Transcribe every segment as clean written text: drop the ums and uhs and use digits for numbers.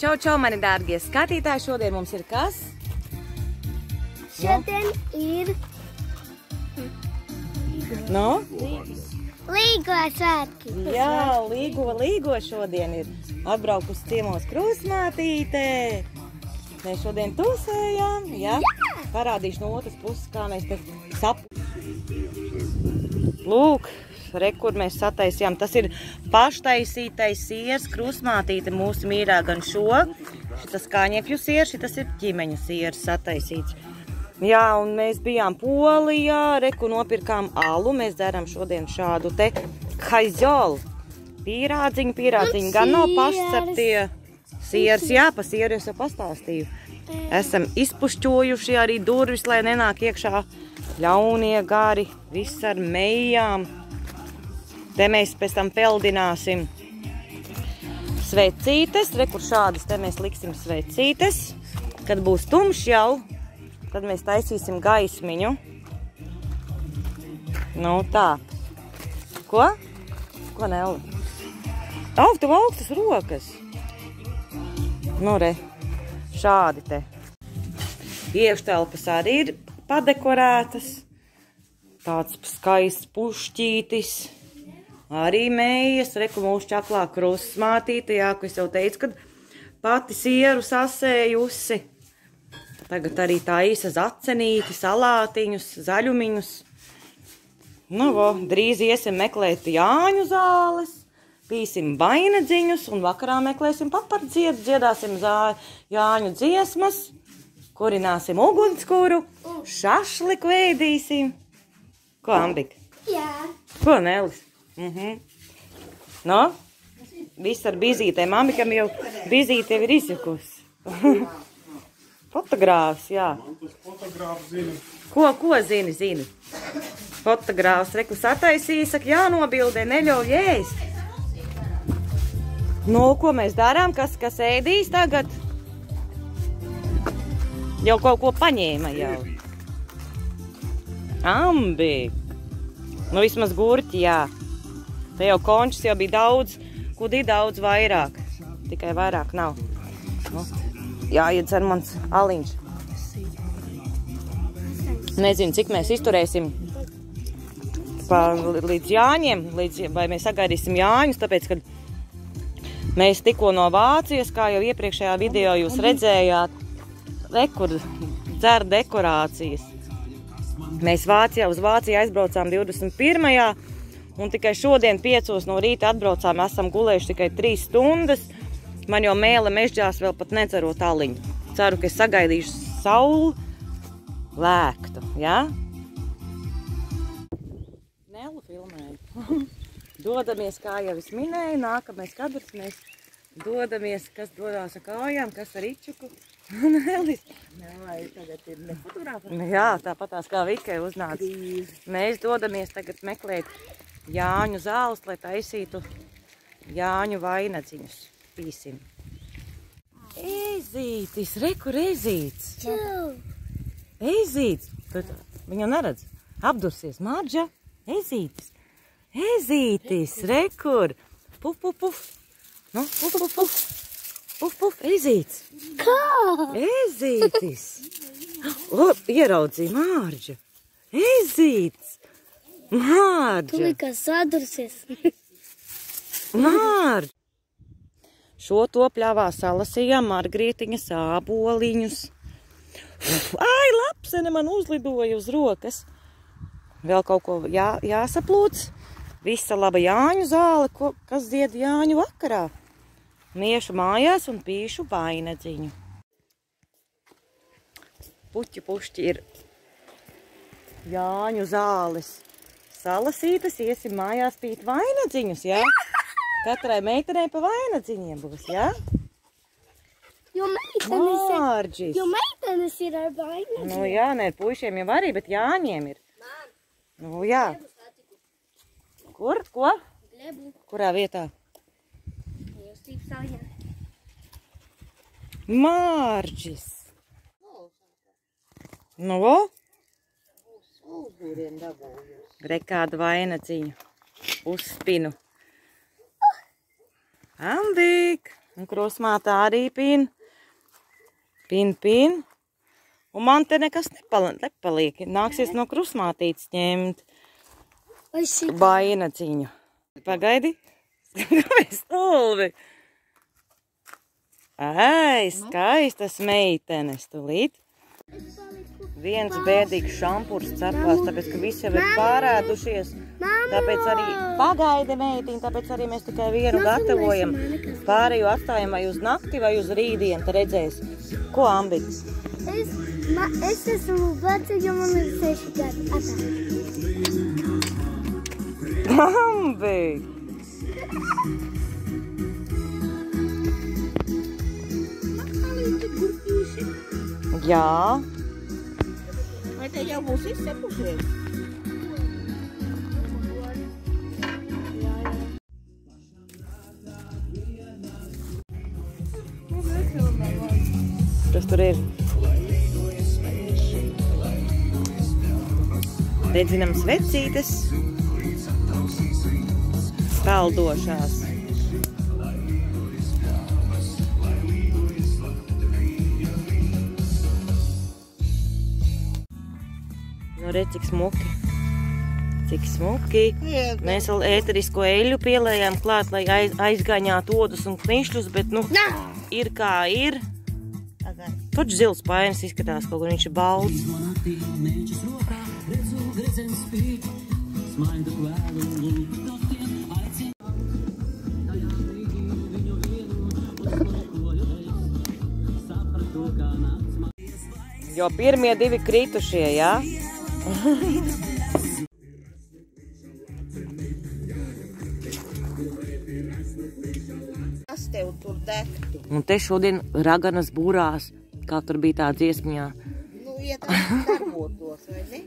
Čau, čau, mani dārgie skatītāji, šodien mums ir kas? Šodien ir Līgo svētki. Jā, Līgo šodien ir atbraukusi ciemos krustmātīte. Mēs šodien tusējām, jā? Parādīšu no otras puses, kā mēs te Lūk, kur mēs sataisījām. Tas ir paštaisītais siers krustmātīte mūsu mīrā gan šo. Šitas kāņepju siers, šitas ir ķimeņa siers sataisīts. Jā, un mēs bijām Polijā, kur nopirkām alu. Mēs dzeram šodien šādu te haizolu. Pīrādziņu. Gan nav pašceptie siers. Jā, pa sieru es jau pastāstīju. Esam izpušķojuši arī durvis, lai nenāk iekšā ļaunie gari, viss ar mejām. Te mēs pēc tam peldināsim svecītes. Kur šādas te mēs liksim svecītes. Kad būs tumšs jau, tad mēs taisīsim gaismiņu. Nu tā. Ko? Ko Nelli? Tev augstas rokas. Nu re, šādi te. Iekštelpas arī ir padekorētas. Tāds skaists pušķītis. Arī mējas. Reku mūsu čaklā krustmātīte. Jā, ko es jau teicu, kad pati sieru sasējusi. Tagad arī tā īsa zacenīti, salātiņus, zaļumiņus. Nu, drīz iesim meklēt Jāņu zāles, pīsim vainadziņus un vakarā meklēsim papardziedu, dziedāsim Jāņu dziesmas, kurināsim ugunskuru, šašliku ēdīsim. Ko, Ambika? Jā. Ko, Nelis? No? Viss ar bizītēm. Ambikam jau bizīte ir izjukusi. Fotogrāfs, jā. Man tas fotogrāfs zina. Ko zini? Fotogrāfs, reku sataisīja, saka, jānobildē, neļauj ēst. Nu, ko mēs darām? Kas ēdīs tagad? Jau kaut ko paņēma jau. Ambik. Nu, vismaz gurķi, jā. Te jau končs jau bija daudz, kudī daudz vairāk. Tikai vairāk nav. Nu. Jāiedzer mans aliņš. Nezinu, cik mēs izturēsim līdz Jāņiem, vai mēs sagaidīsim Jāņus, tāpēc, kad mēs tikko no Vācijas, kā jau iepriekšējā video jūs redzējāt, rekur dzer dekorācijas. Mēs uz Vāciju aizbraucām 21. un tikai šodien 5 no rīta atbraucām, esam gulējuši tikai 3 stundas. Man jau mēle mežģās vēl pat nedzerot aliņu. Ceru, ka es sagaidīšu sauli lēktu, jā? Nelu filmēju. Dodamies, kā jau es minēju, nākamais kadrs mēs dodamies, kas dodās ar kājām, kas ar ičuku. Nelis. Nelai tagad ir nefotogrāfa. Jā, tāpatās kā Vikai uznāca. Mēs dodamies tagad meklēt Jāņu zāles, lai taisītu Jāņu vainadziņus. Pīsim. Ezītis, rekur ezīts. Čau. Ezīts. Viņu neredz. Apdursies. Mārģa. Ezītis. Ezītis, rekur. Puf, puf, puf. Nu, puf, puf, puf. Puf, puf, ezīts. Kā? Ezītis. Ieraudzīja Mārģa. Ezīts. Mārģa. Tu likās sadursies. Mārģa. Šo to pļāvā salasījām margrītiņas, āboliņus. Ai, lapsene man uzlidoja uz rokas. Vēl kaut ko jāsaplūc. Visa laba Jāņu zāle, kas dzied Jāņu vakarā. Miešu mājās un pīšu vainadziņu. Pušķi ir Jāņu zāles salasītas. Iesim mājās pīt vainadziņus, jā? Katrai meitenei pa vainadziņiem būs, jā? Jo meitenes ir ar vainadziņiem. Nu jā, ne ar puišiem jau arī, bet Jāņiem ir. Nu jā. Kur? Ko? Glebu. Kurā vietā? Jūstības saļā. Mārģis. Nu, vo? Re kādu vainadziņu. Uzspinu. Ambik! Un krusmāte arī pin. Pin. Un man te nekas nepaliek. Nāksies no krusmātītes ņemt. Bainaciņu. Pagaidi. Kāpēc stulbi? Ai, skaistas meitenes tūlīt. Viens bēdīgs šampurs cepās, tāpēc, ka visi jau ir pārēdušies. Tāpēc arī pagaidi meitiņi, tāpēc arī mēs tikai vienu gatavojam. Pārējo atstājam vai uz nakti, vai uz rītdienu, tad redzēs. Ko, Ambit? Es esmu veca, jo man ir 6 gadi. Ambit! Jā. Vai te jau būs izsepušies? Kas tur ir? Dedzinam svecītes. Peldošās. Nu, redz, cik smuki. Cik smuki. Mēs vēl ēterisko eļu pielējām klāt, lai aizgaņātu odus un knišļus, bet, nu, ir kā ir. Taču zils painis izskatās, kaut kur viņš ir balts. Jo pirmie 2 kritušie, jā? Kas tev tur degtu? Un te šodien raganas burās, kā tur bija tā dziesmiņā. Nu, darbotos, vai ne?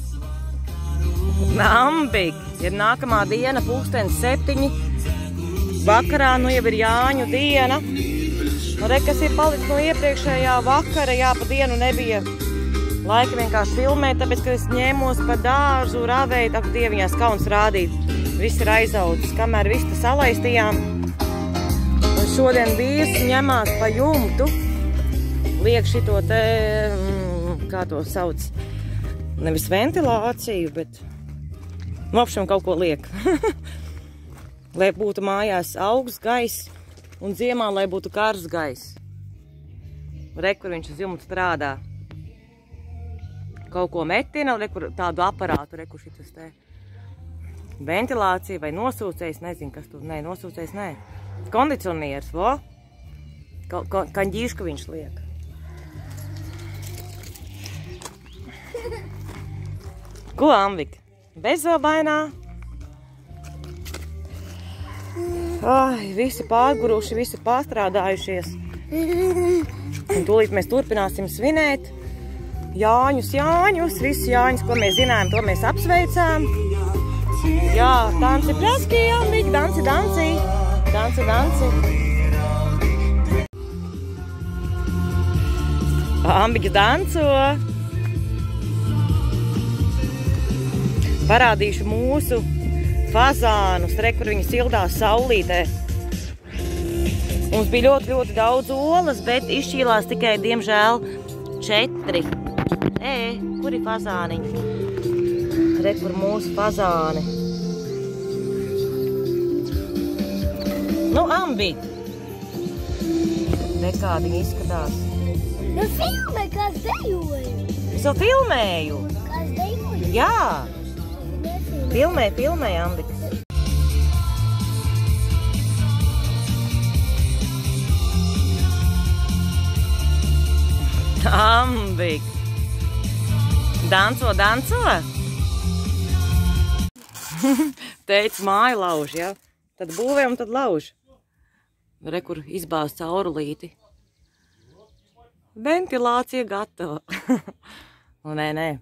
Ambik, ir nākamā diena, 7:00. Vakarā, nu jau ir Jāņu diena. Nu, re, kas ir palicis no iepriekšējā vakara, jā, pa dienu nebija laika vienkārši filmēt, tāpēc, ka es ņēmos pa dārzu, ravēju, ak, dieviņās kauns rādīt. Viss ir aizaudzis, kamēr viss te salaistījām. Un šodien vīrs ņemās pa jumtu, liek šito te, kā to sauc, nevis ventilāciju, bet, apšam kaut ko liek. Lai būtu mājās augsts gaiss un ziemā, lai būtu karsts gaiss. Re, kur viņš uz jumta strādā. Kaut ko metina, re, kur tādu aparātu, re, kur šitas te ventilācija vai nosūcējs, nezinu, kas tur, nē, nosūcējs, nē. Kondicionieris, vo? Kaņģīšku viņš liek. Ko, Ambik? Bezobainā? Ai, visi pārguruši, visi pārstrādājušies. Un tūlīt mēs turpināsim svinēt. Jāņus, visus Jāņus, ko mēs zinājām, to mēs apsveicām. Jā, danci praski, Ambik, danci. Ambiks danco. Parādīšu mūsu fazānus, re, kur viņi sildās saulītē. Mums bija ļoti daudz olas, bet izšķīlās tikai, diemžēl, 4. Kur ir fazāniņi? Re, kur mūsu fazāni. Nu, Ambi! Re, kādi viņi izskatās. Nu, filmē, kāds dejoja. Es jau filmēju. Kāds dejoja? Jā. Filmē, Ambi. Ambik. Danco. Teica, māju lauž, ja? Tad būvē un tad lauž. Re, kur izbāz caurulīti. Ventilācija gatava. Nu, nē.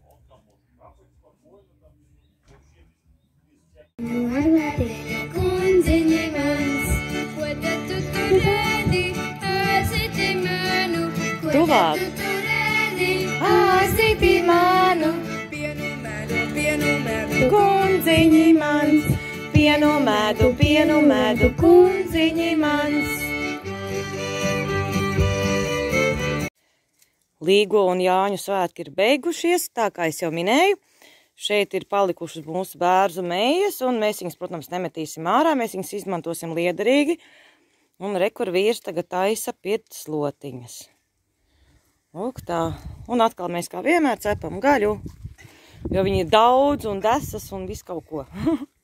Kundziņi mans, ko tad tu tur rēdi? Āsiti manu, ko Tuvāk. tad tu tur rēdi? Āsiti manu. Pienu medu. Kundziņi mans, pienu medu, kundziņi mans. Līgo un Jāņu svētki ir beigušies, tā kā es jau minēju. Šeit ir palikušas mūsu bērzu mējas, un mēs viņas, protams, nemetīsim ārā, mēs viņas izmantosim liederīgi. Un rekur vīrs tagad taisa pirts slotiņas. Lūk tā. Un atkal mēs kā vienmēr cepam gaļu, jo viņi ir daudz un desas un visu kaut ko.